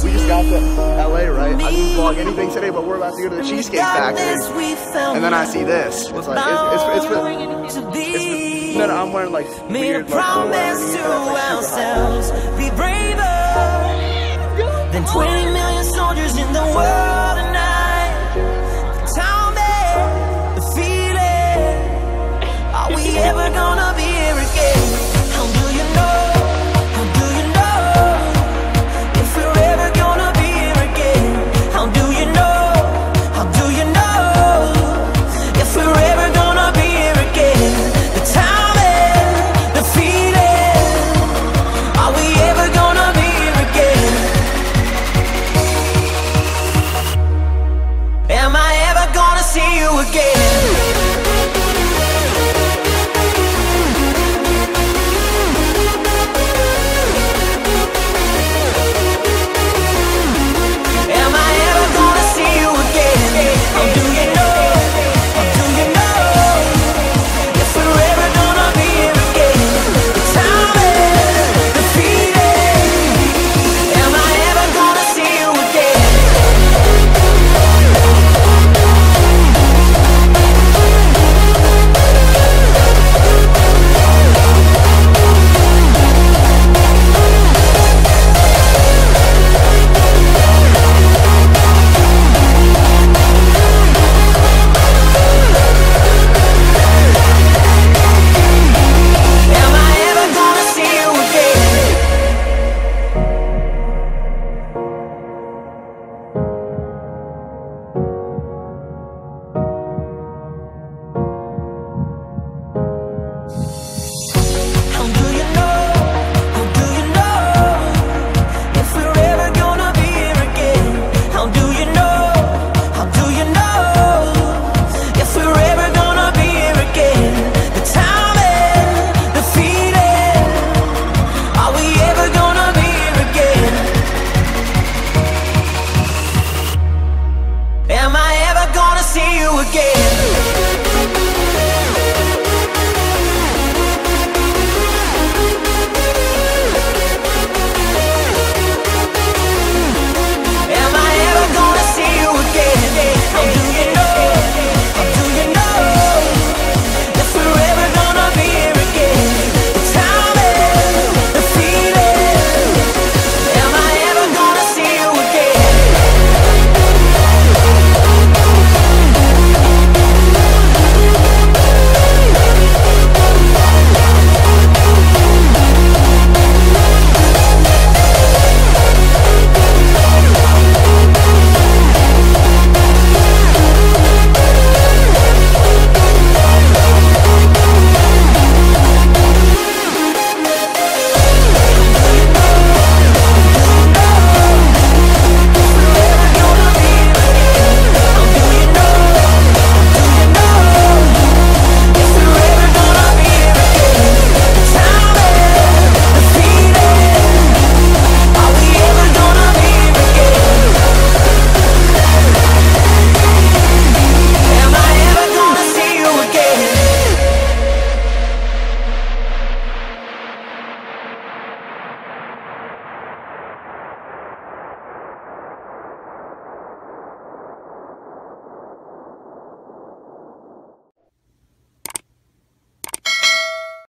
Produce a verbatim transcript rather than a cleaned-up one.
we just got to L A, right? I didn't vlog anything today, but we're about to go to the Cheesecake Factory. And then I see this. It's like, it's, it's, it's, it's, it's no, no, I'm wearing like weird, like, promise to ourselves, be braver than twenty million soldiers in the world.